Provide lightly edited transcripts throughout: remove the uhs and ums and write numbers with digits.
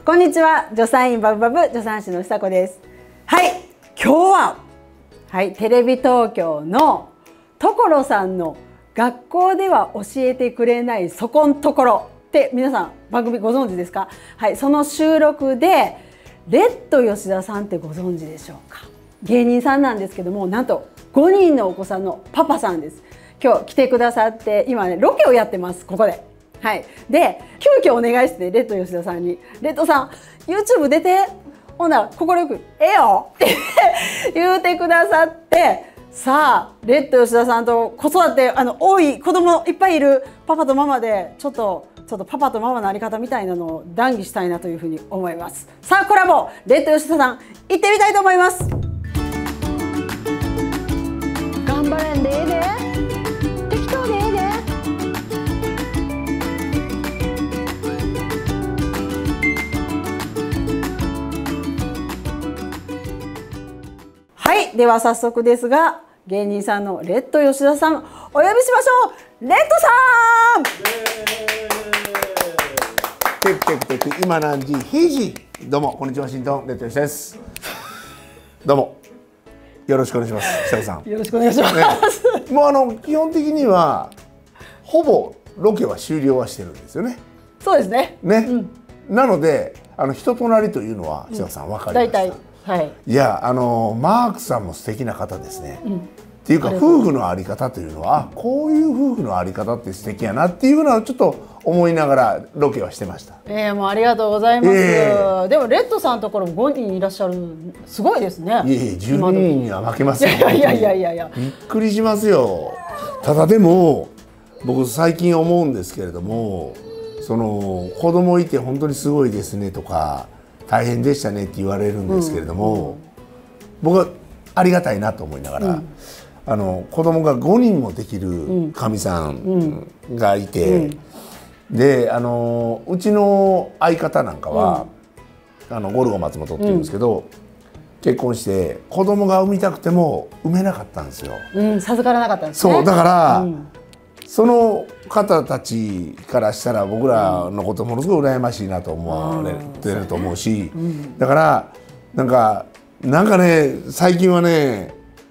こんにちは、助産院バブバブ助産師の久子です。はい、今日はテレビ東京の所さんの学校では教えてくれないそこんところって皆さん番組ご存知ですか？はい、その収録でレッド吉田さんってご存知でしょうか？芸人さんなんですけども、なんと5人のお子さんのパパさんです。今日来てくださって今ねロケをやってますここで。はい、で急遽お願いしてレッド吉田さんに「レッドさん YouTube 出て」ほんなら快く「ええよ」って言うてくださって、さあレッド吉田さんと子育て多い子供いっぱいいるパパとママでちょっとパパとママのあり方みたいなのを談義したいなというふうに思います。さあコラボレッド吉田さん行ってみたいと思います。頑張れんでええで、適当でええで。はい、では早速ですが芸人さんのレッド吉田さんお呼びしましょう。レッドさん。 テクテクテク今何時7時。どうもこんにちは、ワシントンレッド吉田です。どうもよろしくお願いします。久子さんよろしくお願いします、ね、 もう基本的にはほぼロケは終了はしてるんですよね。 そうですね。 なので人となりというのは久子さん分かりました。 大体はい、 いやマークさんも素敵な方ですね。っていうか夫婦のあり方というのはこういう夫婦のあり方って素敵やなっていうのはちょっと思いながらロケはしてました。 もうありがとうございます。でもレッドさんのところも5人いらっしゃる、すごいですね。 いえいえ12人には負けますよ。 いやびっくりしますよ。ただでも僕最近思うんですけれども、子供いて本当にすごいですねとか大変でしたねって言われるんですけれども、僕はありがたいなと思いながら、子供が5人もできるかみさんがいて、でうちの相方なんかは、ゴルゴ松本っていうんですけど、結婚して子供が産みたくても産めなかったんですよ。 授からなかったんですね。 そうだから、その方たちからしたら僕らのことものすごい羨ましいなと思われてると思うし、だからなんかね最近はね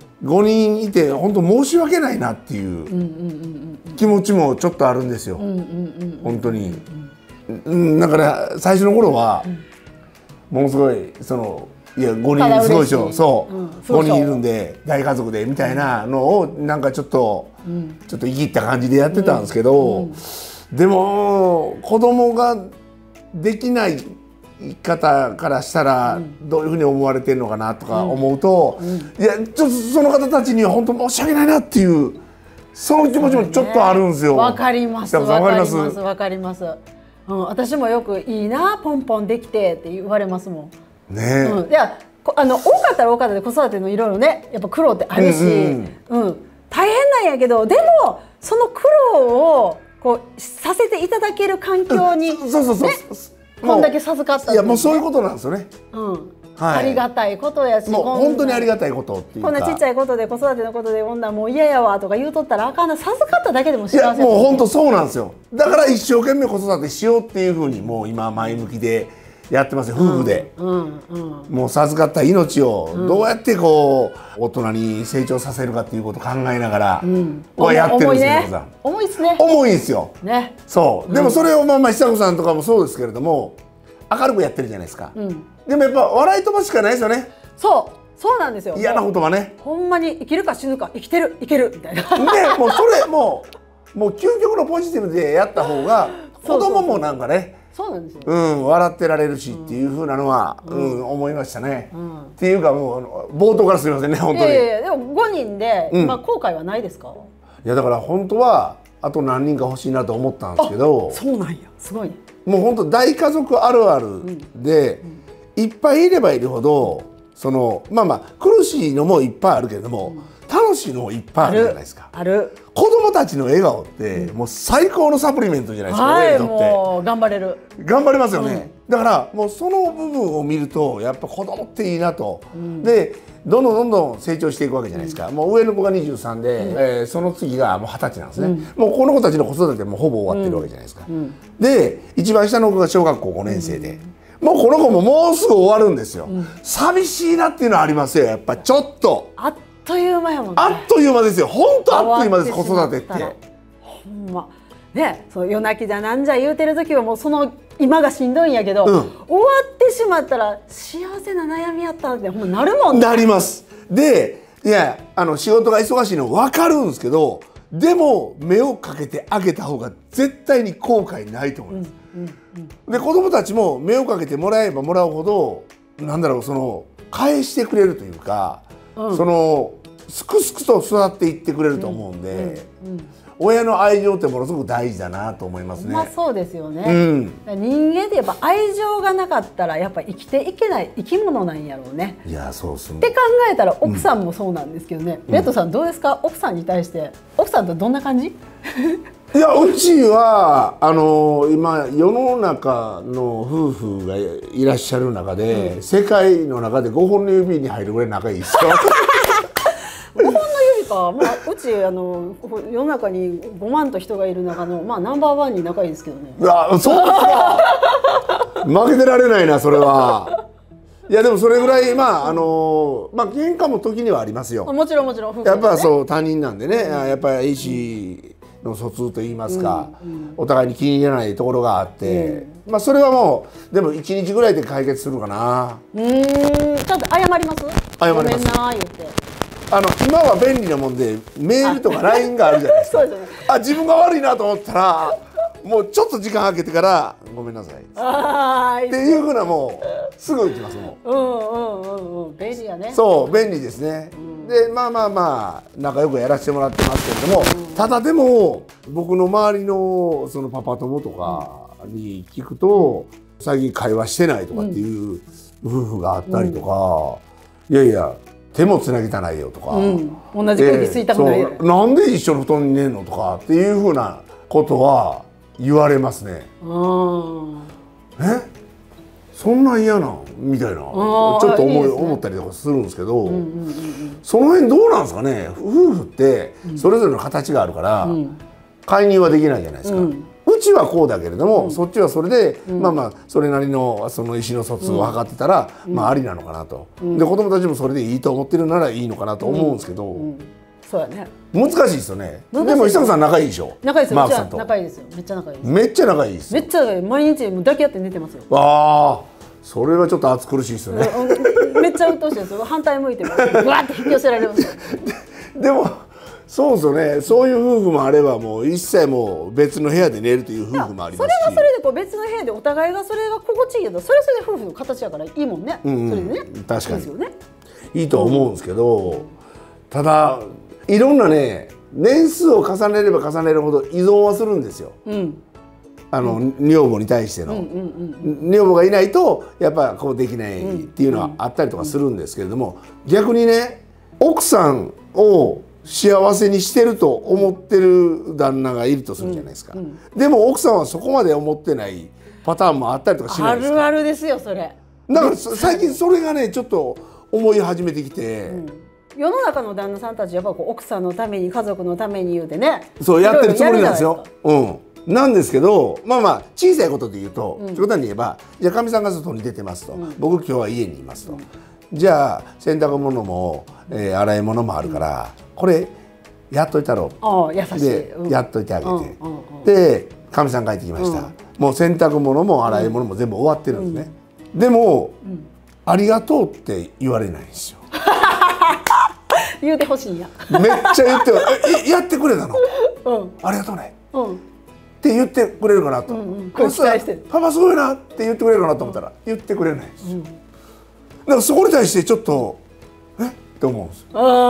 5人いて本当申し訳ないなっていう気持ちもちょっとあるんですよ。本当に。だから最初の頃はものすごいいや5人すごいでしょ。そう5人いるんで大家族でみたいなのをなんかちょっといぎった感じでやってたんですけど、でも子供ができない方からしたらどういうふうに思われてるのかなとか思うと、いやちょっとその方たちには本当申し訳ないなっていうその気持ちもちょっとあるんですよ。 わかりますわかりますわかります。私もよくいいなポンポンできてって言われますもん。いや多かったら多かったで子育てのいろいろねやっぱ苦労ってあるし、大変なんやけど、でもその苦労をさせていただける環境にこんだけ授かったって、 いやもうそういうことなんですよね。 ありがたいことやし、 もう本当にありがたいことっていうか、 こんなちっちゃいことで子育てのことで女もう嫌やわとか言うとったらあかんな、授かっただけでも幸せ。 いやもう本当そうなんですよ。だから一生懸命子育てしようっていうふうにもう今前向きでやってますよ、夫婦で。もう授かった命をどうやって大人に成長させるかっていうことを考えながらやってるんですよ。 重いですね。 重いんですよ。そうでもそれを久子さんとかもそうですけれども明るくやってるじゃないですか。でもやっぱ笑い飛ばしかないですよね。 そうなんですよ。 嫌なことはね、 ほんまに生きるか死ぬか、生きてるいけるみたいな。 でもうそれもう究極のポジティブでやった方が子供もなんかね、 そうなんですよ。 笑ってられるしっていう風なのは思いましたね。っていうかもう冒頭からすみませんね本当に。 でも5人で今後悔はないですか？ いやだから本当はあと何人か欲しいなと思ったんですけど、 そうなんや、すごいね。 もう本当大家族あるあるでいっぱいいればいるほど苦しいのもいっぱいあるけれども楽しいのもいっぱいあるじゃないですか。子供たちの笑顔ってもう最高のサプリメントじゃないですか。 はい、もう頑張れますよね。だからもうその部分を見るとやっぱ子供っていいなと。でどんどん成長していくわけじゃないですか。もう上の子が23で、その次がもう20歳なんですね。もうこの子たちの子育てもほぼ終わってるわけじゃないですか。で一番下の子が小学校5年生で。 もうこの子ももうすぐ終わるんですよ、寂しいなっていうのはありますよ、やっぱちょっとあっという間やもんね。 あっという間ですよ、本当あっという間です、子育てって。 ほんまね、そう夜泣きじゃなんじゃ言うてる時はもうその今がしんどいんやけど、終わってしまったら幸せな悩みやったってほんまなるもんね。 なります。で、いや仕事が忙しいの分かるんですけど、でも目をかけてあげた方が絶対に後悔ないと思います。で子供たちも目をかけてもらえばもらうほどなんだろう、その返してくれるというか、そのすくすくと育っていってくれると思うんで、親の愛情ってものすごく大事だなと思いますね。 まあそうですよね、人間ってやっぱ愛情がなかったらやっぱ生きていけない生き物なんやろうね。 いやそうっすね。 って考えたら奥さんもそうなんですけどね、レッドさんどうですか、奥さんに対して奥さんとどんな感じ？ いやうちは今世の中の夫婦がいらっしゃる中で、世界の中で5本の指に入るぐらい仲いいですよ。 5本の指か、まあ、うち世の中に5万と人がいる中の、まあ、ナンバーワンに仲いいですけどね。 いやそうか負けてられないなそれは。いやでもそれぐらいまあ喧嘩も時にはありますよ。 もちろんもちろん、 やっぱそう他人なんでね、やっぱり意思の疎通といいますか、お互いに気に入らないところがあって、まあそれはもうでも1日ぐらいで解決するかな。 ちゃんと謝ります？ 謝ります。 ごめんな言って。 今は便利なもんでメールとか LINE があるじゃないですか。 そうですね。 自分が悪いなと思ったらもうちょっと時間空けてからごめんなさいっていうふうな、もうすぐ行きますもん。 便利やね。 そう便利ですね。でまあ仲良くやらせてもらってますけれども、ただでも僕の周りのそのパパ友とかに聞くと、最近会話してないとかっていう夫婦があったりとか、いやいや手もつなぎたないよとか、 同じ空気吸いたくないよ、 なんで一緒の布団に寝んのとかっていうふうなことは言われますね。そんなん嫌なんみたいなちょっと思ったりとかするんですけど、その辺どうなんですかね。夫婦ってそれぞれの形があるから介入はできないじゃないですか。うちはこうだけれども、そっちはそれでそれなりのその意思の疎通を図ってたらありなのかなと。で子供たちもそれでいいと思ってるならいいのかなと思うんですけど、 そうやね。 難しいですよね。でも久子さん仲いいでしょ。 仲いいですよ。 マークさんと仲いいですよ。めっちゃ仲いいです。 めっちゃ仲いいです。 めっちゃ毎日抱き合って寝てますよ。 ああ、それはちょっと暑苦しいですよね。 めっちゃ鬱陶しいですよ。反対向いてもぐわって引き寄せられますよ。 でもそうですよね。そういう夫婦もあれば、もう一切もう別の部屋で寝るという夫婦もありますし、 それはそれでこう別の部屋でお互いがそれが心地いいけど、それはそれで夫婦の形やからいいもんね。それでね。 確かにいいと思うんですけど、ただいろんなね年数を重ねれば重ねるほど依存はするんですよ。女房に対しての女房がいないとやっぱこうできないっていうのはあったりとかするんですけれども、逆にね奥さんを幸せにしてると思ってる旦那がいるとするじゃないですか。でも奥さんはそこまで思ってないパターンもあったりとかしないですか。 あるあるですよそれ。 だから最近それがねちょっと思い始めてきて、 世の中の旦那さんたちやっぱこう奥さんのために家族のために言うてね、 そうやってるつもりなんですよ。なんですけど、小さいことで言うと、極端に言えば、じゃあかみさんが外に出てますと、僕今日は家にいますと、じゃあ洗濯物も、洗い物もあるから、これやっといたろう。 優しい。 でやっといてあげて、でかみさん帰ってきました。もう洗濯物も洗い物も全部終わってるんですね。でも、ありがとうって言われないんですよ。 言うてほしいんや。 めっちゃ言ってやってくれたの。ありがとうね。って言ってくれるかなと。パパすごいなって言ってくれるかなと思ったら言ってくれないです。だからそこに対してちょっとって思うんですよ。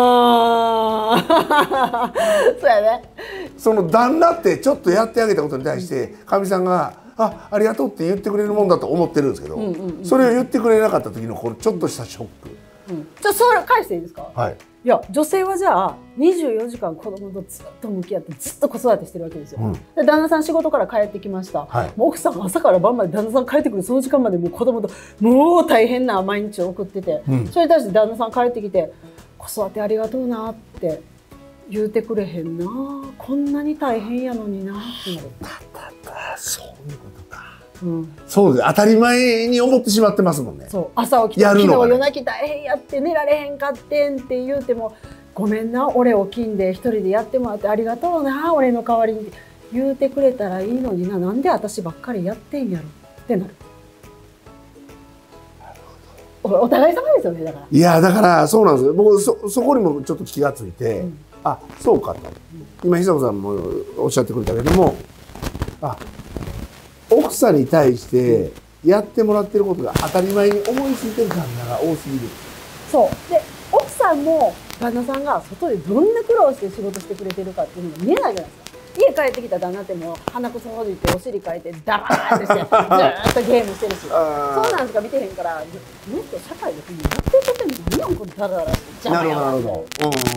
そうやね。 その旦那ってちょっとやってあげたことに対してかみさんがありがとうって言ってくれるもんだと思ってるんですけど、それを言ってくれなかった時のこのちょっとしたショック。 じゃあそれ返していいですか。 はい。 いや女性はじゃあ24時間子供とずっと向き合ってずっと子育てしてるわけですよ。で旦那さん仕事から帰ってきました。もう奥さん朝から晩まで旦那さん帰ってくるその時間までもう子供ともう大変な毎日を送ってて、それに対して旦那さん帰ってきて子育てありがとうなって言うてくれへんな、こんなに大変やのになってなる。 そういうことか。 うん、 そうです。当たり前に思ってしまってますもんね。 そう、朝起きて昨日夜泣き大変やって寝られへんかってんって言うても、ごめんな、俺起きんで一人でやってもらってありがとうな、俺の代わりに言うてくれたらいいのにな、なんで私ばっかりやってんやろってなる。お互い様ですよね、だから。 いや、だからそうなんですよ。僕そこにもちょっと気がついて、うん、あ、そうかと、今久子さんもおっしゃってくれたけども、あ、奥さんに対してやってもらってることが当たり前に思いついてる旦那が多すぎる。 そうで、奥さんも旦那さんが外でどんな苦労して仕事してくれてるかっていうのが見えないじゃないですか。家帰ってきた旦那ってもう鼻くそほじってお尻かいてダラーってしてずーっとゲームしてるし、そうなんしか見てへんから、もっと社会でやってることに何やんこのダラダラして邪魔やわって、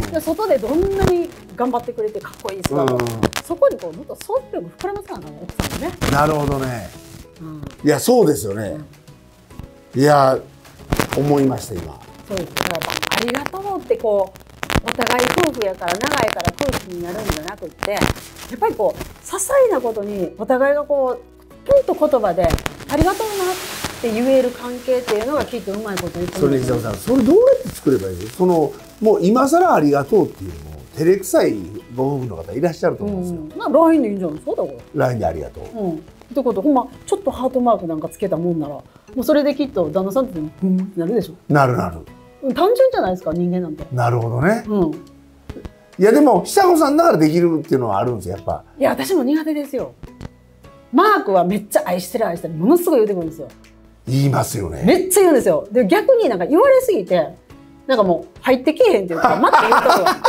で外でどんなに頑張ってくれてかっこいい姿、そこにこうもっと想像力膨らますからね、奥さんもね。 なるほどね、いやそうですよね、いや思いました今。 そうです。だからありがとうってこうお互い夫婦やから長いから空気になるんじゃなくって、やっぱりこう些細なことにお互いがこうポンと言葉でありがとうなって言える関係っていうのがきっとうまいこと言ってるんですよ。 それそれどうやって作ればいいですか。もう今更ありがとうっていうのも照れくさいご夫婦の方いらっしゃると思うんですよ。 LINE でいいんじゃないですか。だから LINE でありがとう。 ってことほんまちょっとハートマークなんかつけたもんならもうそれできっと旦那さんってなるでしょ。 なるなる。 単純じゃないですか、人間なんて。 なるほどね。いやでも久子さんだからできるっていうのはあるんですよやっぱ。 いや私も苦手ですよ。マークはめっちゃ愛してる愛してるものすごい言うてくるんですよ。 言いますよね。 めっちゃ言うんですよ。で逆になんか言われすぎてなんかもう入ってけえへんっていうか待って言うとこが軽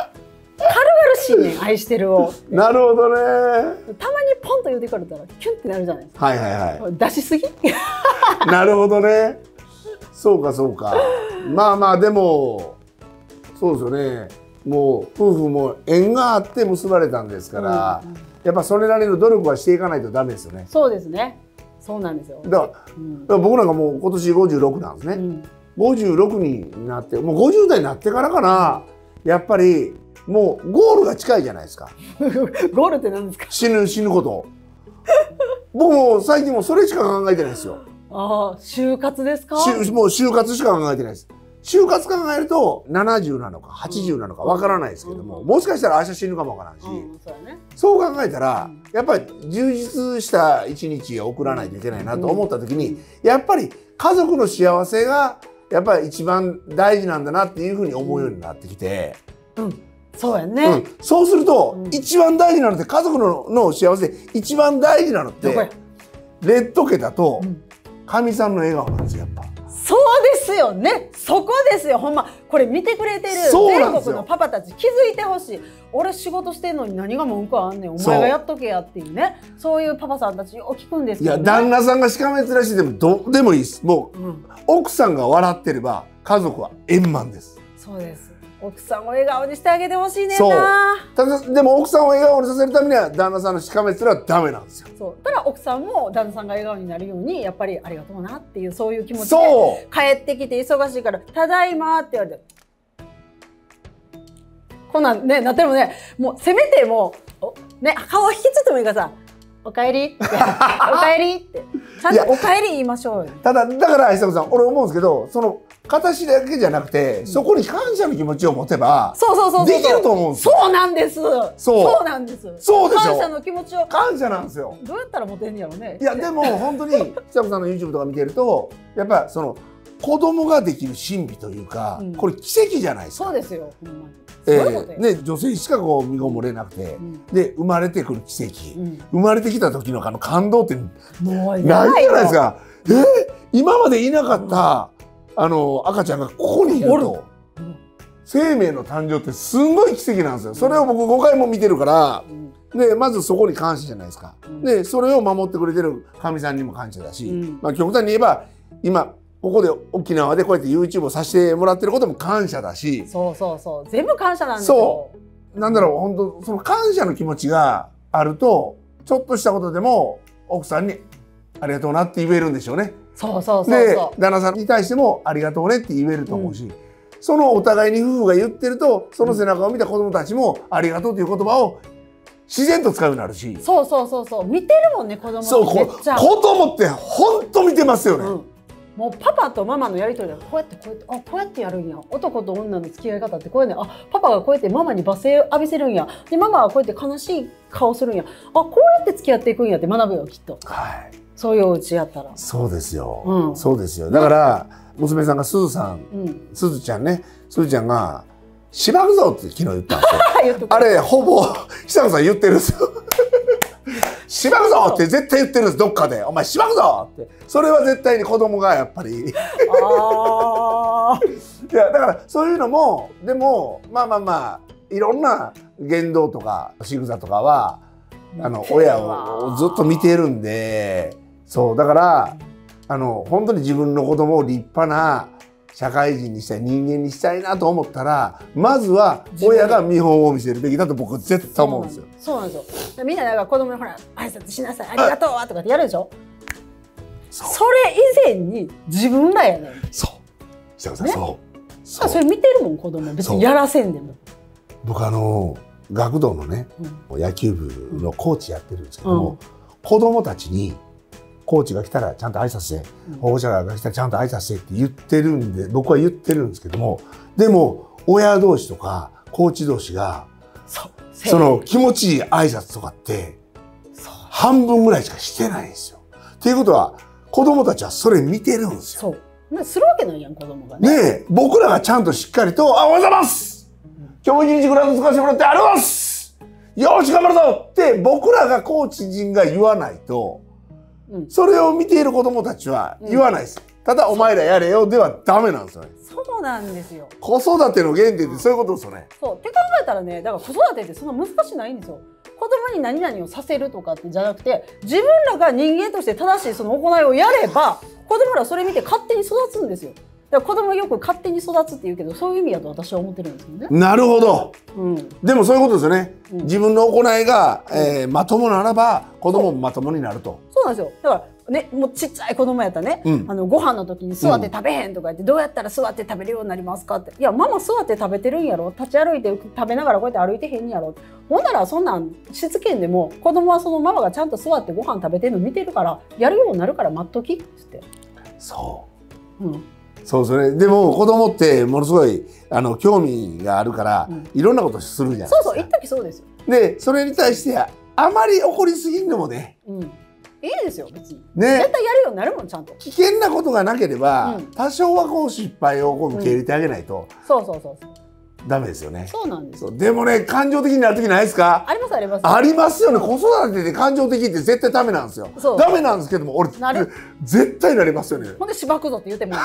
々しいねん愛してるを。 なるほどね。 たまにポンと言うてくれたらキュンってなるじゃないですか。 はいはいはい。 出しすぎなるほどね。そうかそうか。まあまあでもそうですよね。もう夫婦も縁があって結ばれたんですから、やっぱそれなりの努力はしていかないとダメですよね。 そうですね。そうなんですよ。 だから僕なんかもう今年56なんですね。56になってもう50代になってからかな、やっぱりもうゴールが近いじゃないですか。 ゴールって何ですか。 死ぬこと。僕も最近もそれしか考えてないですよ。 ああ、就活ですか。 もう就活しか考えてないです。就活考えると70なのか80なのかわからないですけども、もしかしたら明日死ぬかもわからんし、そう考えたらやっぱり充実した一日を送らないといけないなと思った時に、やっぱり家族の幸せがやっぱり一番大事なんだなっていうふうに思うようになってきて、 そうやね、 そうすると一番大事なのって家族の幸せで一番大事なのってレッド家だとかみさんの笑顔なんですよやっぱ。 そうですよね。そこですよ。ほんまこれ見てくれてる全国のパパたち気づいてほしい。俺仕事してんのに何が文句あんねん、お前がやっとけやっていうね、そういうパパさんたちよく聞くんですけど、ね、 いや旦那さんがしかめ面してでもどうでもいいです。もう、奥さんが笑ってれば家族は円満です。 そうです。奥さんを笑顔にしてあげてほしいねんな。 ただでも奥さんを笑顔にさせるためには旦那さんのしかめ面はダメなんですよ。 そうただ奥さんも旦那さんが笑顔になるようにやっぱりありがとうなっていうそういう気持ちで帰ってきて忙しいから「ただいま」って言われてこんなんねなってるもね、もうせめてもうね顔引きつってもいいからさ「おかえり」って「おかえり」ってちゃんと「おかえり」言いましょうよ。 だから久子さん俺思うんですけど、その形だけじゃなくて、そこに感謝の気持ちを持てばできると思うんですよ。 そうなんです。そうなんです。 そうでしょ。 感謝の気持ちを感謝なんですよ。 どうやったら持てんやろうね。 いやでも本当に久子さんの YouTube とか見てるとやっぱその子供ができる神秘というか、これ奇跡じゃないですか。 そうですよ。ほんまに。 ね、女性しかこう身ごもれなくて、で生まれてくる奇跡、生まれてきた時の感動ってないじゃないですか。今までいなかった赤ちゃんがここにいると、生命の誕生ってすんごい奇跡なんですよ。それを僕5回も見てるから、でまずそこに感謝じゃないですか。でそれを守ってくれてるかみさんにも感謝だし、まあ極端に言えば今ここで沖縄でこうやって YouTube をさせてもらってることも感謝だし、 そう全部感謝なんですよ。 なんだろう、本当その感謝の気持ちがあるとちょっとしたことでも奥さんにありがとうなって言えるんでしょうね。で旦那さんに対してもありがとうねって言えると思うし、そのお互いに夫婦が言ってるとその背中を見た子供たちもありがとうという言葉を自然と使うようになるし。 そうそうそうそう、見てるもんね、子供そう、 ってめっちゃ。 子供って本当見てますよね。 もうパパとママのやりとりでこうやってこうやってやるんや。男と女の付き合い方ってこういうね。パパがこうやってママに罵声浴びせるんや。でママはこうやって悲しい顔するんや。こうやって付き合っていくんやって学ぶよきっと。 はい。 そういうお家やったら。 そうですよ。そうですよ。だから娘さんがすずさん、すずちゃんね、すずちゃんがしばくぞって昨日言ったんですよ。あれほぼ久子さん言ってるんですよ。しばくぞって絶対言ってるんです、どっかで。お前しばくぞって。それは絶対に子供がやっぱり。いや、だからそういうのも、でも、まあ、いろんな言動とか仕草とかは、親をずっと見てるんで、そう、だから、本当に自分の子供を立派な社会人にしたい、人間にしたいなと思ったら、まずは親が見本を見せるべきだと僕は絶対思うんですよ。 そうなんですよ。みんななんか子供にほら挨拶しなさい、ありがとうとかってやるでしょ。それ以前に自分らやねん。 そう。久子さん、そう。 それ見てるもん子供。別にやらせんでも。僕学童のね、野球部のコーチやってるんですけども、子供たちにコーチが来たらちゃんと挨拶して、保護者が来たらちゃんと挨拶してって言ってるんで、僕は言ってるんですけども、でも親同士とかコーチ同士がその気持ちいい挨拶とかって半分ぐらいしかしてないんですよ。っていうことは子供たちはそれ見てるんですよ。 そうするわけないやん子供がね。 ねえ、僕らがちゃんとしっかりと「おはようございます、今日も一日グラウンド使わせてもらってありがとうございます、よし頑張るぞ」って僕らがコーチ陣が言わないと、それを見ている子供たちは言わないです。ただ「お前らやれよ」ではダメなんですよね。 そうなんですよ。 子育ての原点ってそういうことですよね。 そうって考えたらね、だから子育てってそんな難しないんですよ。子供に何々をさせるとかってじゃなくて、自分らが人間として正しいその行いをやれば子供らそれ見て勝手に育つんですよ。だから子供よく勝手に育つって言うけど、そういう意味だと私は思ってるんですよね。 なるほど。でもそういうことですよね。自分の行いがまともならば子供もまともになると。 そうなんですよ。だからね、もうちっちゃい子供やったらね、ご飯の時に座って食べへんとか言って、どうやったら座って食べるようになりますかって。いや、ママ座って食べてるんやろ、立ち歩いて食べながらこうやって歩いてへんやろ。ほんならそんなんしつけんでも子供はそのママがちゃんと座ってご飯食べてるの見てるからやるようになるから待っときって言って。そう。そうですね。でも子供ってものすごい興味があるから、いろんなことするじゃないですか。そうそう、一時そうですよ。で、それに対してあまり怒りすぎんのもね。いいですよ別に。ね。絶対やるようになるもんちゃんと。危険なことがなければ、多少はこう失敗を受け入れてあげないと。そうそうそう。ダメですよね。そうなんですよ。でもね、感情的になる時ないですか？ありますあります。ありますよね。子育てで感情的って絶対ダメなんですよ。ダメなんですけども、俺絶対なりますよね。ほんでしばくぞって言っても。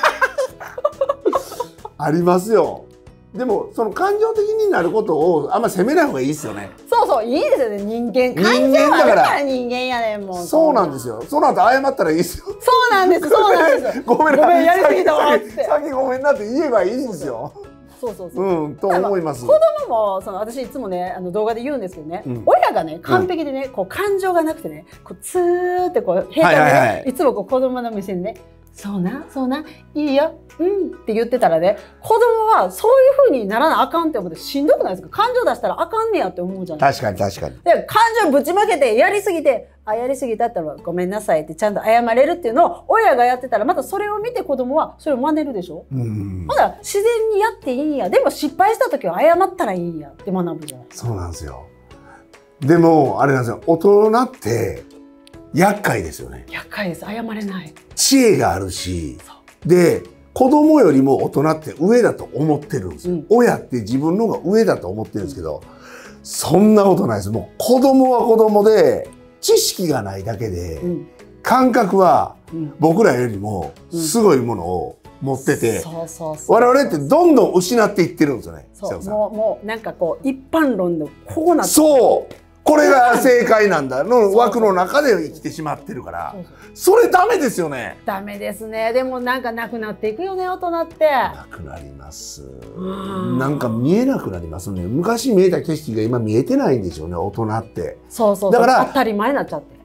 ありますよ。でもその感情的になることをあんま責めない方がいいですよね。そうそう、いいですよね。人間感情あるから人間やねんもん。そうなんですよ。その後謝ったらいいですよ。そうなんです。そうなんです。ごめんやりすぎたわって。さっきごめんなって言えばいいんですよ。そうそうそう。と思います。子供も私いつもね動画で言うんですけどね、親がね完璧でねこう感情がなくてねこうツーってこう平坦でいつもこう子供の目線でね。そうな、そうな、いいよ、って言ってたらね、子供はそういう風にならなあかんって思ってしんどくないですか？感情出したらあかんねやって思うじゃないですか。確かに確かに。で、感情ぶちまけてやりすぎて、やりすぎたったらごめんなさいってちゃんと謝れるっていうのを親がやってたら、またそれを見て子供はそれを真似るでしょ？ほら、自然にやっていいんや。でも失敗した時は謝ったらいいんやって学ぶじゃないですか。そうなんですよ。でも、あれなんですよ。大人って厄介ですよね。厄介です。謝れない。知恵があるし、で子供よりも大人って上だと思ってるんですよ。親って自分の方が上だと思ってるんですけど、そんなことないです。もう子供は子供で知識がないだけで、感覚は僕らよりもすごいものを持ってて、我々ってどんどん失っていってるんですよね。もうなんかこう一般論のこうなって。そう。これが正解なんだの枠の中で生きてしまってるから、それダメですよね。ダメですね。でもなんかなくなっていくよね、大人って。なくなります。なんか見えなくなりますね。昔見えた景色が今見えてないんでしょうね、大人って。そうそう。だから当たり前になっちゃって。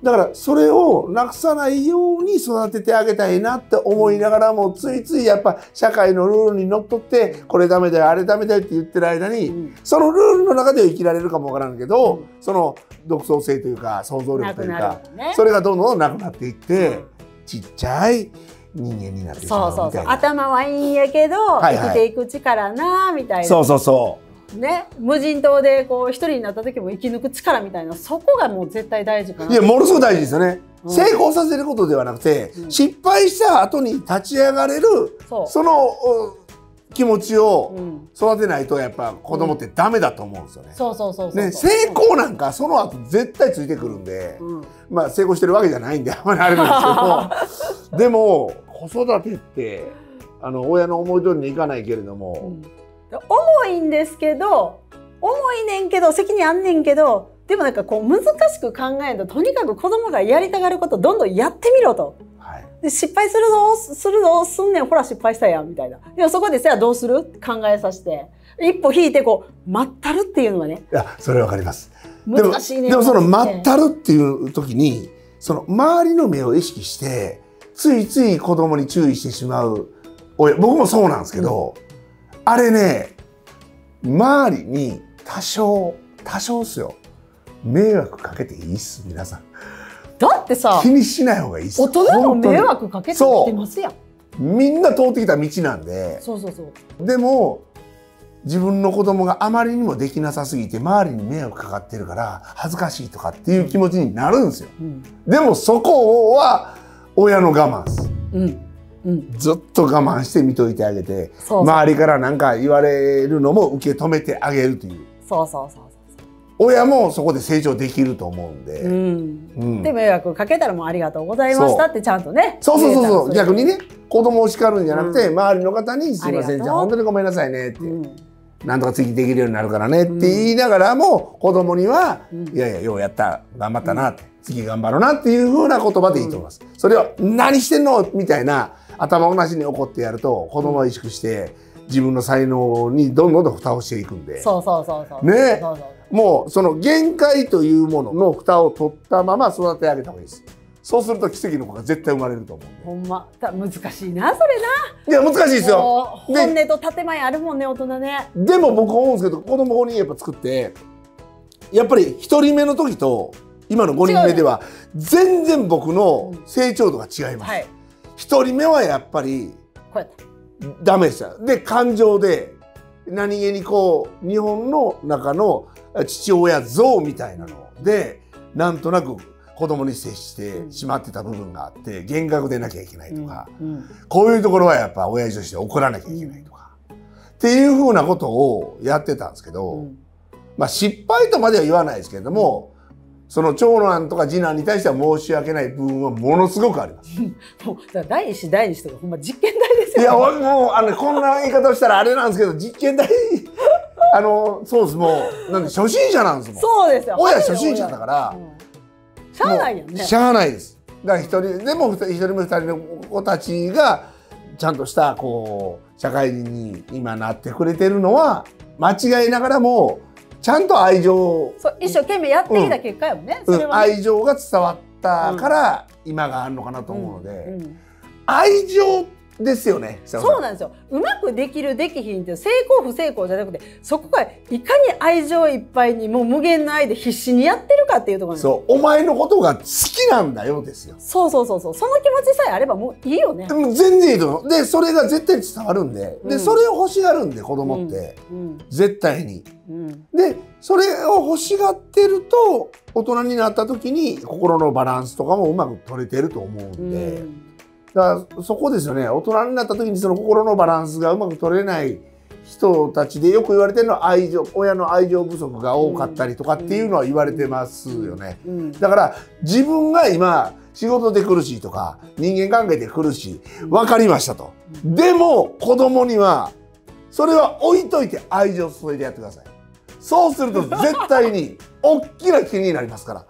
だからそれをなくさないように育ててあげたいなって思いながらも、ついついやっぱ社会のルールにのっとってこれダメだよあれダメだよって言ってる間に、そのルールの中では生きられるかもわからんけど、その独創性というか想像力というか、それがどんどんなくなっていって、ちっちゃい人間になってしまうみたいな。 頭はいいんやけど生きていく力なみたいな。 そうそうそうね、無人島でこう一人になった時も生き抜く力みたいな、そこがもう絶対大事かな。 いやものすごく大事ですよね。成功させることではなくて、失敗した後に立ち上がれるその気持ちを育てないとやっぱ子供ってダメだと思うんですよね。ね、成功なんかその後絶対ついてくるんで、まあ成功してるわけじゃないんであんまりあれなんですけどでも子育てって親の思い通りにいかないけれども。 重いんですけど、重いねんけど責任あんねんけど、でもなんかこう難しく考えると、とにかく子供がやりたがることどんどんやってみろと。で失敗するぞすんねん、ほら失敗したやんみたいな。でもそこでさどうするって考えさせて一歩引いてこう待ったるっていうのはね。 いやそれわかります。 難しいね。 でもその待ったるっていう時にその周りの目を意識してついつい子供に注意してしまう親、僕もそうなんですけど。あれね、周りに多少っすよ。迷惑かけていいっす、皆さん。 だってさ、 気にしない方がいいっす。 大人も迷惑かけてきてますやん。 みんな通ってきた道なんで。でも、自分の子供があまりにもできなさすぎて、周りに迷惑かかってるから、恥ずかしいとかっていう気持ちになるんですよ。でも、そこは、親の我慢っす。ずっと我慢して見といてあげて、周りから何か言われるのも受け止めてあげるという。親もそこで成長できると思うんで。 で迷惑かけたらもうありがとうございましたってちゃんとね。 そう逆にね、子供を叱るんじゃなくて、周りの方にすいませんじゃあ本当にごめんなさいねって、なんとか次できるようになるからねって言いながらも、子供にはいやいやようやった頑張ったなって、次頑張ろうなっていう風な言葉でいいと思います。それを何してんのみたいな頭ごなしに怒ってやると子供は萎縮して自分の才能にどんどん蓋をしていくんで、ね、もうその限界というものの蓋を取ったまま育て上げた方がいいです。そうすると奇跡の子が絶対生まれると思うんで。 ほんま難しいなそれな。 いや難しいですよ。 本音と建前あるもんね大人ね。 でも僕思うんですけど、子供5人やっぱ作ってやっぱり1人目の時と今の5人目では全然僕の成長度が違います。1人目はやっぱりダメでした。で感情で何気にこう日本の中の父親像みたいなのでなんとなく子供に接してしまってた部分があって、厳格でなきゃいけないとか、こういうところはやっぱ親父として怒らなきゃいけないとか、っていうふうなことをやってたんですけど、まあ失敗とまでは言わないですけれども、その長男とか次男に対しては申し訳ない部分はものすごくあります。 もうだから第一子第二子とかほんま実験台ですよ。 いやもうこんな言い方をしたらあれなんですけど、実験台そうです、もうなんで初心者なんですもん。 そうですよ。 親初心者だから。 しゃあないよね。 しゃあないです。だから一人でも一人も二人の子たちがちゃんとしたこう社会人に今なってくれてるのは間違いながらもちゃんと愛情、 そう一生懸命やってきた結果よね。 愛情が伝わったから今があるのかなと思うので、愛情ですよね。 そうなんですよ。うまくできるできひんって成功不成功じゃなくて、そこがいかに愛情いっぱいにもう無限の愛で必死にやってるかっていうところなんです。 そう、お前のことが好きなんだよですよ。 そうその気持ちさえあればもういいよね。 全然いいと思う。でそれが絶対伝わるんで、でそれを欲しがるんで子供って、絶対に。でそれを欲しがってると大人になった時に心のバランスとかもうまく取れてると思うんで。だからそこですよね。大人になった時にその心のバランスがうまく取れない人たちでよく言われてるのは愛情、親の愛情不足が多かったりとかっていうのは言われてますよね。だから自分が今仕事で苦しいとか人間関係で苦しい、分かりましたと。でも子供にはそれは置いといて愛情を注いでやってください。そうすると絶対に大きな気になりますから。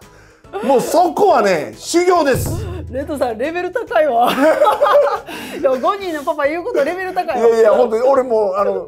もうそこはね修行です。 レトさんレベル高いわ。でも5人のパパ言うことレベル高いわ。 いやいや本当に俺も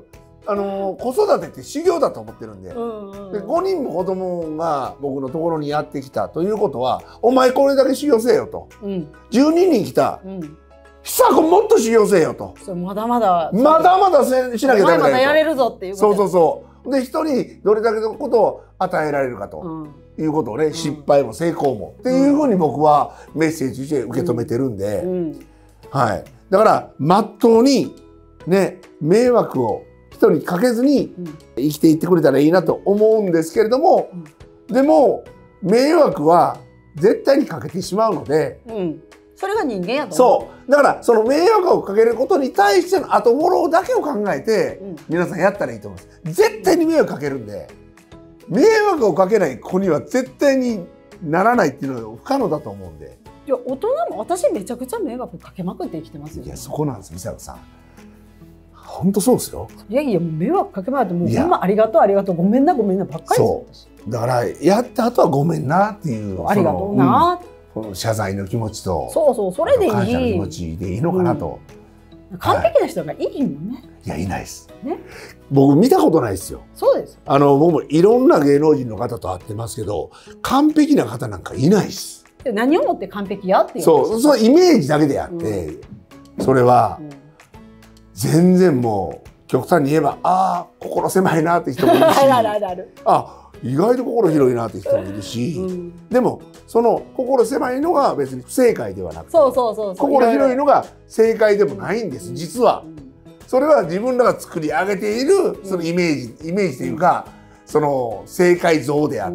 子育てって修行だと思ってるんで、で5人も子供が僕のところにやってきたということは、お前これだけ修行せえよと、12人来た、久子もっと修行せえよと、 まだまだしなきゃダメだよと、 まだやれるぞっていうこと。 そうで、人にどれだけのことを与えられるかということをね、失敗も成功もっていうふうに僕はメッセージとして受け止めてるんで、はい、だからまっとうにね、迷惑を人にかけずに生きていってくれたらいいなと思うんですけれども、でも迷惑は絶対にかけてしまうので、 それが人間やと思う。 そうだからその迷惑をかけることに対しての後フォローだけを考えて、皆さんやったらいいと思います。絶対に迷惑かけるんで、迷惑をかけない子には絶対にならないっていうのは不可能だと思うんで。 いや、大人も私めちゃくちゃ迷惑かけまくって生きてますよ。 いや、そこなんです、美佐子さん。本当そうですよ。 いやいや、迷惑かけまくって、もうほんまありがとうありがとう、ごめんなごめんなばっかりです。 だからやった後はごめんなっていう、 ありがとうな、 この謝罪の気持ちと、 それでいい、 感謝の気持ちでいいのかなと。 完璧な人がいいもんね。 いや、いないです。僕見たことないですよ。 そうです。 僕もいろんな芸能人の方と会ってますけど、完璧な方なんかいないです。 何をもって完璧やっていう。 そうイメージだけであって、それは全然もう極端に言えば、ああ心狭いなって人もいるし、あ、意外と心広いなって人もいるし、でもその心狭いのが別に不正解ではなくて、心広いのが正解でもないんです。実はそれは自分らが作り上げているそのイメージというか、その正解像であって、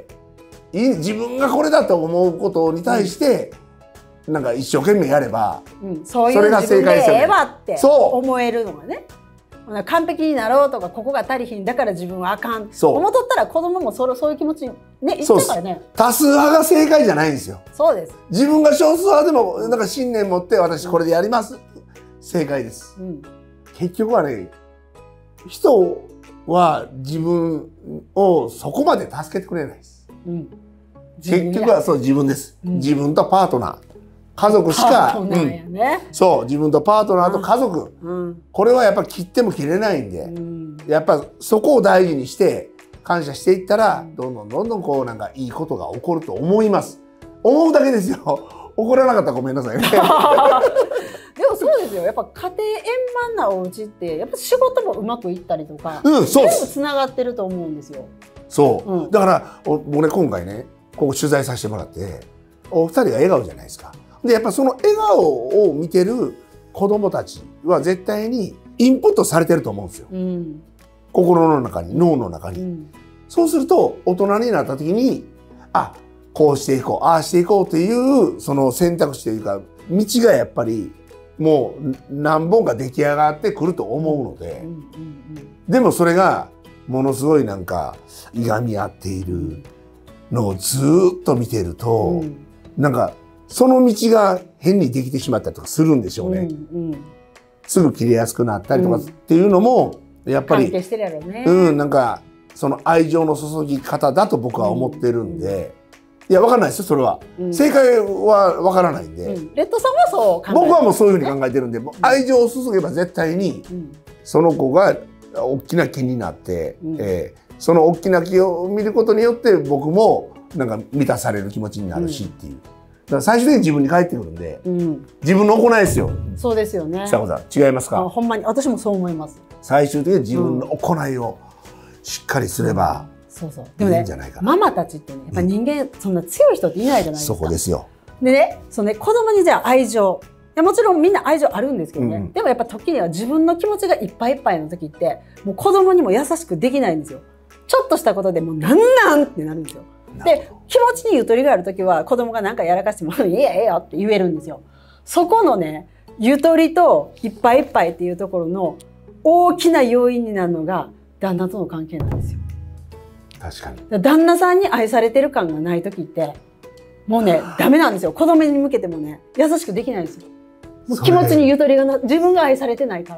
自分がこれだと思うことに対してなんか一生懸命やれば、 それが正解ですよね。って思えるのがね、完璧になろうとか、ここが足りひんだから自分はあかん思っとったら、子供もそういう気持ちね言ってたからね。 多数派が正解じゃないんですよ。 そうです。 自分が少数派でもなんか信念持って、私これでやります、正解です。結局はね、人は自分をそこまで助けてくれないです。結局は自分です。自分とパートナー、家族しか、そう自分とパートナーと家族、これはやっぱ切っても切れないんで、やっぱそこを大事にして感謝していったら、どんどんこうなんかいいことが起こると思います。思うだけですよ。怒らなかったらごめんなさいね。 でもそうですよ。やっぱ家庭円満なお家ってやっぱ仕事もうまくいったりとか、全部つながってると思うんですよ。 だから僕ね、今回ね、ここ取材させてもらって、お二人が笑顔じゃないですか。でやっぱその笑顔を見てる子供たちは絶対にインプットされてると思うんですよ。心の中に、脳の中に。そうすると大人になった時に、あ、こうしていこう、ああしていこうというその選択肢というか道がやっぱりもう何本か出来上がってくると思うので、でもそれがものすごいなんかいがみ合っているのをずっと見てると、なんかその道が変にできてしまったりとかするんでしょうね。すぐ切れやすくなったりとかっていうのもやっぱり、なんかその愛情の注ぎ方だと僕は思ってるんで、いや分からないですよ、それは。正解は分からないんで。 レッドさんはそう考えてる。 僕はもうそういうふうに考えてるんで、愛情を注げば絶対にその子が大きな木になって、その大きな木を見ることによって僕もなんか満たされる気持ちになるしっていう。だから最終的に自分に返ってくるんで、自分の行いですよ。 そうですよね。 久子さん違いますか？ ほんまに私もそう思います。 最終的に自分の行いをしっかりすればいいんじゃないかな。 ママたちってね、やっぱ人間そんな強い人っていないじゃないですか。 そこですよ。 でね、子供にじゃあ愛情、いやもちろんみんな愛情あるんですけどね、でもやっぱ時には自分の気持ちがいっぱいいっぱいの時ってもう子供にも優しくできないんですよ。ちょっとしたことでもうなんってなるんですよ。で気持ちにゆとりがある時は子供が何かやらかしても「いいやええよ」って言えるんですよ。そこのね、ゆとりといっぱいいっぱいっていうところの大きな要因になるのが旦那との関係なんですよ。 確かに。 旦那さんに愛されてる感がない時ってもうねダメなんですよ。子供に向けてもね優しくできないんですよ。もう気持ちにゆとりが自分が愛されてないから。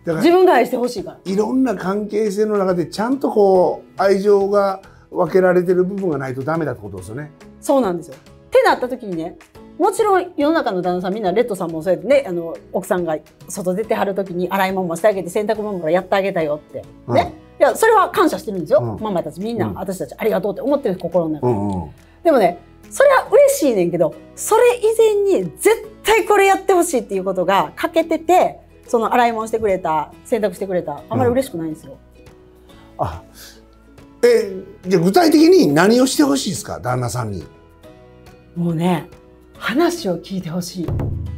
自分が愛してほしいから。 いろんな関係性の中でちゃんとこう愛情が分けられてる部分がないとダメだってことですよね。 そうなんですよ。ってなった時にね、 もちろん世の中の旦那さんみんなレッドさんもそうやってね奥さんが外出てはる時に洗い物もしてあげて洗濯物もやってあげたよってね、いやそれは感謝してるんですよ、ママたちみんな、私たちありがとうって思ってる心の中で、でもねそれは嬉しいねんけどそれ以前に絶対これやってほしいっていうことが欠けててその洗い物してくれた洗濯してくれたあんまり嬉しくないんですよ。 じゃあ具体的に何をしてほしいですか旦那さんに。 もうね話を聞いてほしい。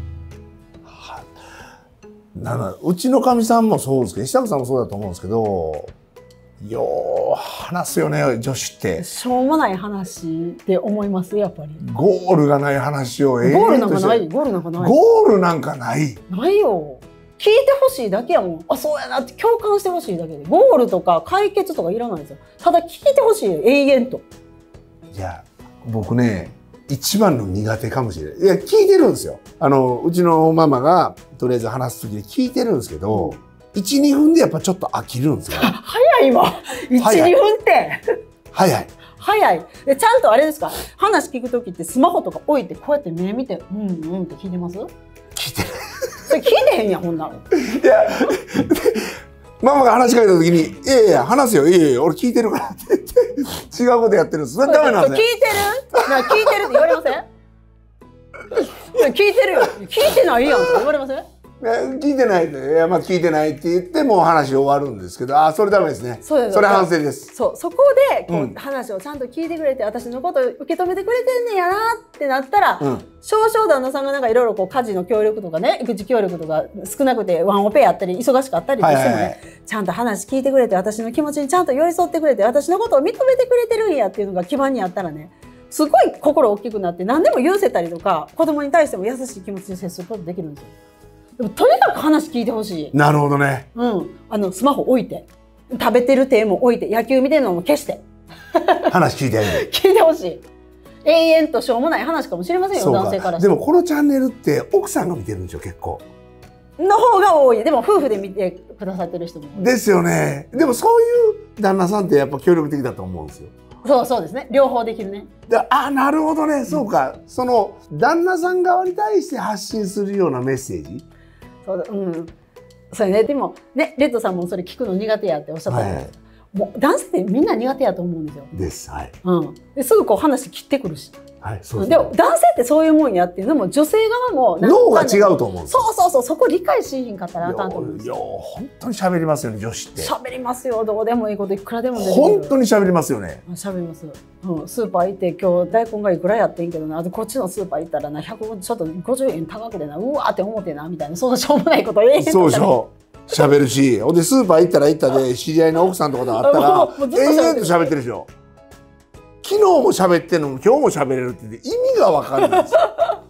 うちのかみさんもそうですけど石田さんもそうだと思うんですけどよう話すよね女子って。 しょうもない話って思いますやっぱり。 ゴールがない話をゴールなんかない。ゴールなんかない。 ゴールなんかない。 ないよ。聞いてほしいだけやもん。あ、そうやなって共感してほしいだけで。ゴールとか解決とかいらないですよ。ただ聞いてほしい永遠と。 いや僕ね一番の苦手かもしれない。いや聞いてるんですよ。うちのママがとりあえず話す時で聞いてるんですけど、1、2分でやっぱちょっと飽きるんですよ。 早いわ。1、2分って。 早い。 早い。でちゃんとあれですか。話聞く時ってスマホとか置いてこうやって目見てうんうんって聞いてます？聞いてる。それ聞いてへんやんほんなの。いやママが話しかけた時に「いやいや話すよいやいや俺聞いてるから」って言って違うことやってるんです。それダメなんですね。 聞いてる？聞いてるって言われません？聞いてるよ。聞いてないやんって言われません？ 聞いてないって、いやまあ聞いてないって言ってもう話終わるんですけど、それダメですね。それ反省です。 そこでこう、話をちゃんと聞いてくれて私のことを受け止めてくれてんねやなってなったら、少々旦那さんがなんかいろいろこう家事の協力とかね育児協力とか少なくてワンオペやったり忙しかったりしてもね、ちゃんと話聞いてくれて私の気持ちにちゃんと寄り添ってくれて私のことを認めてくれてるんやっていうのが基盤にあったらねすごい心大きくなって何でも許せたりとか子供に対しても優しい気持ちに接することできるんですよ。でもとにかく話聞いてほしい。 なるほどね。 スマホ置いて食べてる手も置いて野球見てるのも消して話聞いてあげる。 聞いてほしい。永遠としょうもない話かもしれませんよ男性からして。 でもこのチャンネルって奥さんが見てるんですよ結構。 の方が多い。でも夫婦で見てくださってる人も多いですよね。でもそういう旦那さんってやっぱ協力的だと思うんですよ。 そうですね。両方できるね。 なるほどね。そうか。その旦那さん側に対して発信するようなメッセージ。 それね。でもねレッドさんもそれ聞くの苦手やっておっしゃったんです。もう男性ってみんな苦手やと思うんですよ。 です。はい。 ですぐこう話切ってくるし。 はい、そうでも男性ってそういうもんやっていうのも女性側も脳が違うと思うんですよ。 そうそこ理解しひんかったらあかんと思うんですよ。 本当に喋りますよね女子って。 喋りますよ。どうでもいいこといくらでも出てくる。 本当に喋りますよね。 喋ります。スーパー行って今日大根がいくらやってんけどな、こっちのスーパー行ったらな100ちょっと50円高くでなうわーって思ってなみたいなそんなしょうもないこと言えへん。 そう喋るし、ほんでスーパー行ったら行ったで知り合いの奥さんとかと会ったら延々と喋ってるでしょ。昨日も喋ってんのも今日も喋れるって言って意味が分かんないんですよ。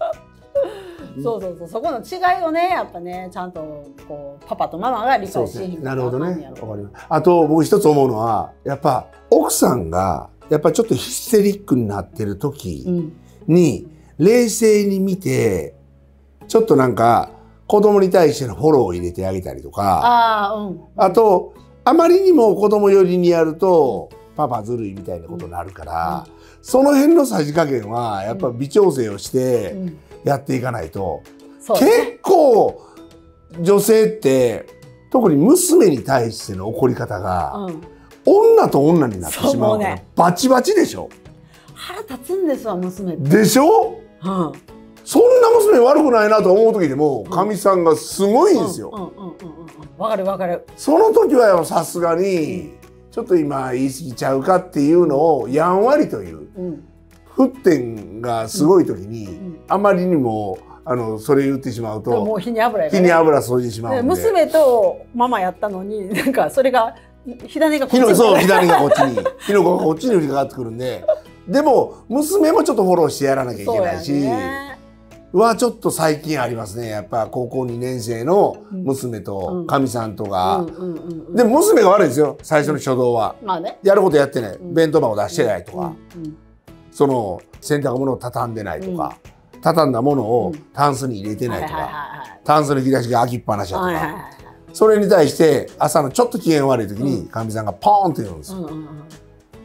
そうそこの違いをねやっぱねちゃんとこうパパとママが理解していく。 なるほどね。わかります。あと僕一つ思うのはやっぱ奥さんがやっぱちょっとヒステリックになってる時に冷静に見てちょっとなんか子供に対してのフォローを入れてあげたりとか、あとあまりにも子供寄りにやるとパパずるいみたいなことになるから、その辺のさじ加減はやっぱ微調整をしてやっていかないと、結構女性って特に娘に対しての怒り方が、女と女になってしまうからバチバチでしょ。 腹立つんですわ娘って。 でしょ、そんな娘悪くないなと思う時でもかみさんがすごいんですよ。 わかる。 その時はさすがにちょっと今言い過ぎちゃうかっていうのをやんわりという、沸点がすごい時に、あまりにもそれ言ってしまうともう火に油注いでしまうんで、 娘とママやったのになんかそれが火種がこっちに火種がこっちに火の粉がこっちに降りかかってくるんで、でも娘もちょっとフォローしてやらなきゃいけないし。ちょっと最近ありますね。やっぱ高校2年生の娘とかみさんとか。でも娘が悪いですよ。最初の初動は。やることやってない。弁当箱出してないとか。その洗濯物を畳んでないとか。畳んだものをタンスに入れてないとか。タンスの引き出しが開きっぱなしだとか。それに対して朝のちょっと機嫌悪い時にかみさんがポーンって言うんですよ。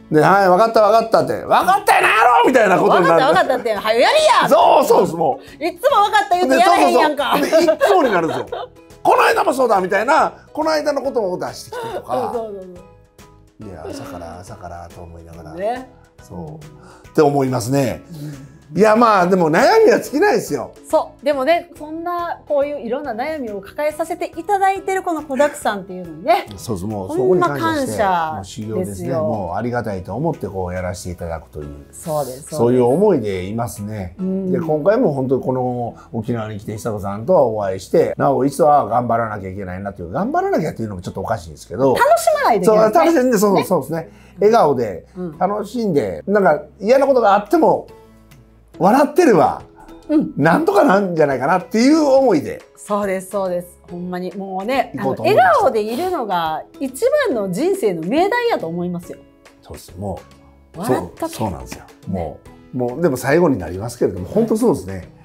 で、はい、分かった分かったって、分かったよなやろうみたいなことになる。 分かった分かったって、はよやりや。 そうそうです、もう。 いつも分かった言うてやらへんやんか。 で、いつもになるんですよ。この間もそうだみたいな、この間のことも出してきてとか。いや、朝からと思いながら。ね。そう。って思いますね。いや、まあでも悩みは尽きないですよ。 そうでもね、そんなこういういろんな悩みを抱えさせていただいてるこの子だくさんっていうのにね、 そうです、もうそほんまこに関感して謝修行ですね。 ですよ。 もうありがたいと思ってこうやらせていただくという、 そうです、 そういう思いでいますね。で、今回も本当にこの沖縄に来て久子さんとお会いして、なお一度は頑張らなきゃいけないなという、頑張らなきゃっていうのもちょっとおかしいんですけど、 楽しまないといけない、ね。 そう、楽しんで、そうですね。笑顔で楽しんで、なんか嫌なことがあっても笑ってれば、なんとかなんじゃないかなっていう思いで。 そうですそうです。ほんまにもうね、笑顔でいるのが一番の人生の命題やと思いますよ。 そうです。もう笑っとけ。 そうなんですよ。もうでも最後になりますけれども、本当そうですね。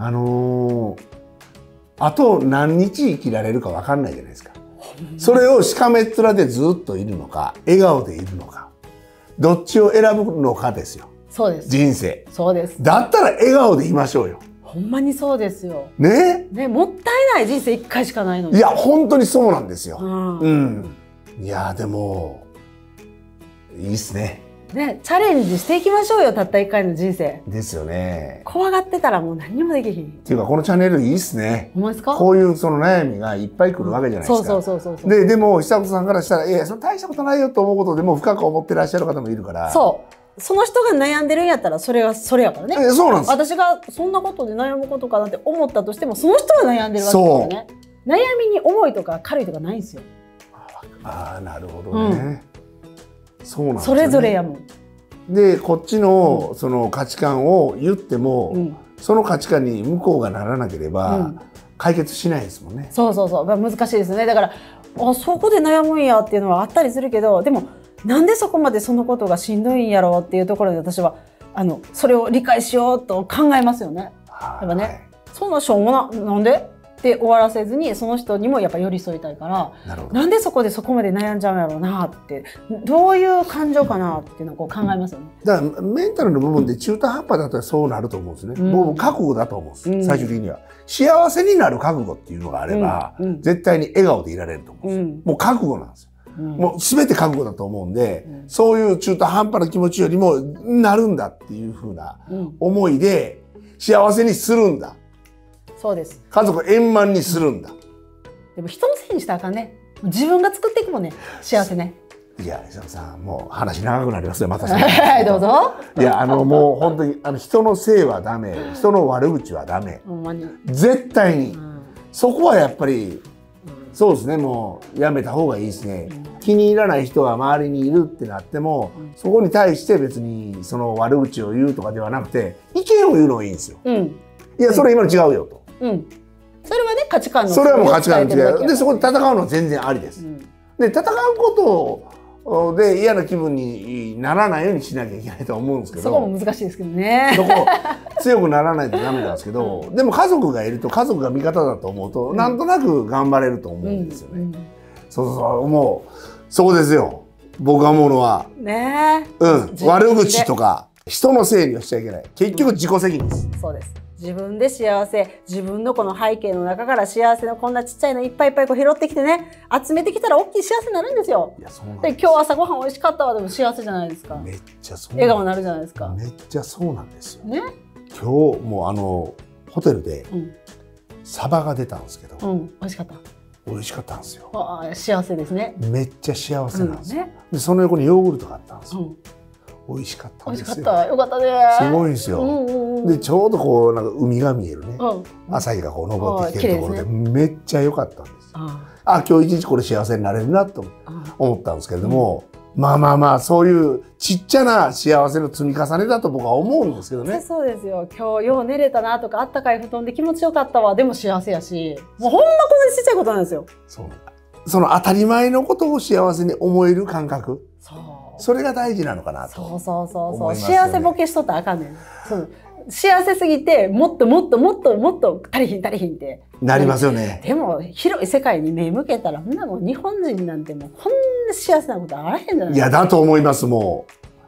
あと何日生きられるか分かんないじゃないですか。それをしかめっ面でずっといるのか、笑顔でいるのか、どっちを選ぶのかですよ。 そうです。 人生。 そうです。 だったら笑顔でいましょうよ。 ほんまにそうですよ。 ね。 ね、もったいない人生一回しかないのに。 いや、本当にそうなんですよ。いや、でもいいっすね。 ね、チャレンジしていきましょうよ、たった一回の人生。 ですよね。 怖がってたらもう何にもできひん。 っていうか、このチャンネルいいっすね。 ほんまですか？ こういうその悩みがいっぱい来るわけじゃないですか。 そう。 でも久子さんからしたら、いや、その大したことないよと思うことでも深く思ってらっしゃる方もいるから。 そう。その人が悩んでるんやったらそれやからね。 そうなんです。 私がそんなことで悩むことかなって思ったとしても、その人が悩んでるわけだからね。悩みに重いとか軽いとかないんですよ。 ああ、なるほどね。そうなんですね。 それぞれやもん。 で、こっちのその価値観を言っても、その価値観に向こうがならなければ解決しないですもんね。 そう。難しいですね。だからそこで悩むんやっていうのはあったりするけど、でもなんでそこまでそのことがしんどいんやろうっていうところで、私はそれを理解しようと考えますよね。やっぱね、そんなしょうもなんでって終わらせずに、その人にもやっぱ寄り添いたいから、なんでそこでそこまで悩んじゃうんやろうなって、どういう感情かなっていうのをこう考えますよね。 だからメンタルの部分で中途半端だったらそうなると思うんですね。もう覚悟だと思うんです、最終的には。幸せになる覚悟っていうのがあれば、絶対に笑顔でいられると思うんですよ。もう覚悟なんですよ。もう全て覚悟だと思うんで、そういう中途半端な気持ちよりもなるんだっていう風な思いで幸せにするんだ。 そうです。 家族円満にするんだ。 でも人のせいにしたらあかんね。自分が作っていくもんね、幸せね。 いや、久子さん、もう話長くなりますよ、また。 どうぞ。 いや、もう本当に人のせいはダメ、人の悪口はダメ。 ほんまに。 絶対に。そこはやっぱり、そうですね、もうやめた方がいいですね。気に入らない人が周りにいるってなっても、そこに対して別にその悪口を言うとかではなくて、意見を言うのがいいんですよ。いや、それ今の違うよと。 それはね、価値観の。 それはもう価値観の違いで、そこで戦うのは全然ありです。で、戦うことで嫌な気分にならないようにしなきゃいけないと思うんですけど、 そこも難しいですけどね。 そこ強くならないとダメなんですけど、でも家族がいると、家族が味方だと思うと、なんとなく頑張れると思うんですよね。そう、もうそうですよ。僕が思うのは、悪口とか人のせいにはしちゃいけない。結局自己責任です。そうです。 自分で幸せ、自分のこの背景の中から幸せのこんなちっちゃいのいっぱいいっぱいこう拾ってきてね、集めてきたら大きい幸せになるんですよ。いや、そうなんです。で、今日朝ごはん美味しかったわ、でも幸せじゃないですか。 めっちゃそう。 笑顔になるじゃないですか。 めっちゃそうなんですよ。ね。今日もホテルでサバが出たんですけど、 美味しかった。 美味しかったんですよ。 幸せですね。 めっちゃ幸せなんですよ。で、その横にヨーグルトがあったんですよ。美味しかったんですよ。 美味しかった。よかったね。 すごいんですよ。で、ちょうどこうなんか海が見えるね。朝日がこう昇ってきてるところでめっちゃ良かったんです。あ、今日一日これ幸せになれるなと思ったんですけれども、まあそういうちっちゃな幸せの積み重ねだと僕は思うんですけどね。 そうですよ。今日よう寝れたなとか、あったかい布団で気持ちよかったわ、でも幸せやし、もうほんまこんなちっちゃいことなんですよ。 その当たり前のことを幸せに思える感覚。それが大事なのかなと。 そう。幸せボケしとったらあかんねん。幸せすぎて、もっと足りひんってなりますよね。 でも広い世界に目向けたら、ほんなもう日本人なんてもうこんな幸せなことあらへんじゃないですか。 いや、だと思います。も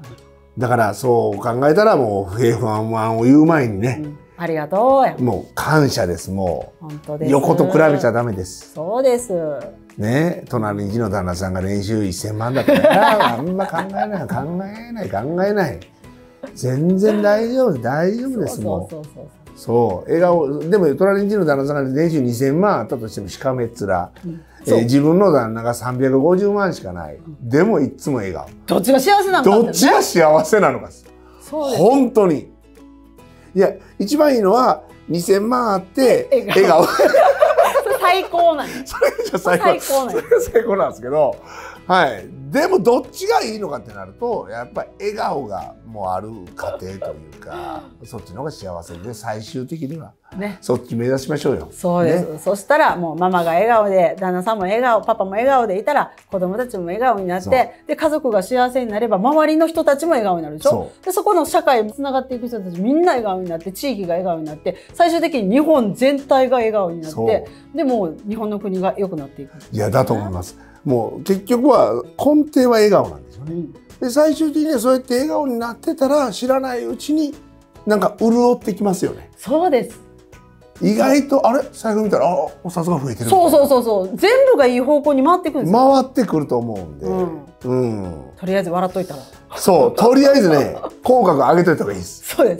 だからそう考えたらもう不平不安を言う前にね、 ありがとうや。 もう感謝です。も本当うです。 横と比べちゃダメです。 そうです。 ね、隣にの旦那さんが年収1000万だったらあんま考えない全然大丈夫ですもん。そう笑顔でも隣にの旦那さんが年収2000万あったとしてもしかめっ面、自分の旦那が350万しかない、でもいつも笑顔。 どっちが幸せなのか、 どっちが幸せなのか。 そうです。 本当に。いや一番いいのは2000万あって笑顔。 最高なんです。 それが最高なんですけど、はい。でもどっちがいいのかってなるとやっぱり笑顔がもうある家庭というか、そっちの方が幸せで最終的にはね、そっち目指しましょうよ。 そうです。ね、そしたらもうママが笑顔で旦那さんも笑顔、パパも笑顔でいたら子供たちも笑顔になって、で家族が幸せになれば周りの人たちも笑顔になるでしょ。でそこの社会つながっていく人たちみんな笑顔になって、地域が笑顔になって、最終的に日本全体が笑顔になって、でもう日本の国が良くなっていく。 いやだと思います。もう結局は根底は笑顔なんですよね。で最終的にはそうやって笑顔になってたら知らないうちになんか潤ってきますよね。 そうです。 意外とあれ財布見たらお札が増えてる。 そう全部がいい方向に回ってくるんですよ。 回ってくると思うんで、 とりあえず笑っといたら。 そうとりあえずね口角上げといた方がいいです。 そうです。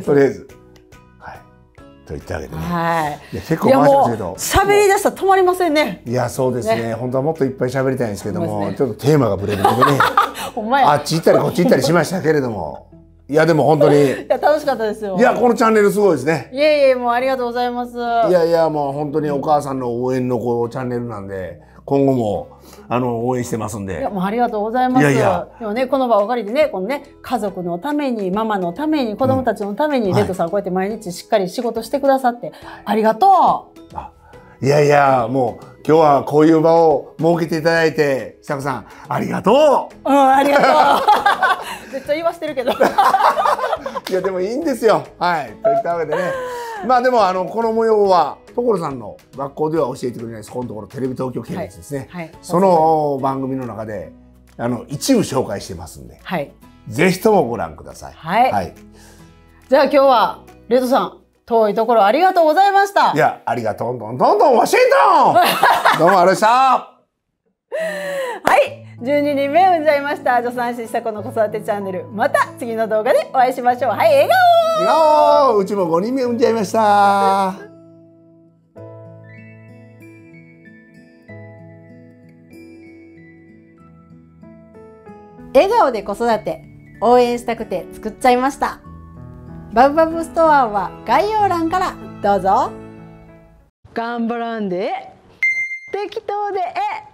とりあえずと言ってあげてね。 はい結構回しましたけど、 喋り出したら止まりませんね。 いやそうですね。本当はもっといっぱい喋りたいんですけども、ちょっとテーマがブレブレでねあっち行ったりこっち行ったりしましたけれども、いやでも本当にいや楽しかったですよ。 いやこのチャンネルすごいですね。 いえもうありがとうございます。 いやもう本当にお母さんの応援のチャンネルなんで、今後も応援してますんで。 いやもうありがとうございます。でもねこの場をお借りでね、このね家族のために、ママのために、子供たちのために、レッドさんこうやって毎日しっかり仕事してくださってありがとう。 いやもう今日はこういう場を設けていただいて、久子さんありがとう。 ありがとう。めっちゃ言わしてるけど。 いやでもいいんですよ。はいといったわけでね、まあでもこの模様は所さんの学校では教えてくれないそこのところテレビ東京系列ですね、その番組の中で一部紹介してますんで、ぜひともご覧ください。 じゃあ今日はレッドさん遠いところありがとうございました。 いやありがとうどんワシントンどうもありがとうございました。はい 12人目産んじゃいました助産師久子の子育てチャンネル、また次の動画でお会いしましょう。はい笑顔。 うちも5人目産んじゃいました。 笑顔で子育て応援したくて作っちゃいました。バブバブストアは概要欄からどうぞ。頑張らんで適当で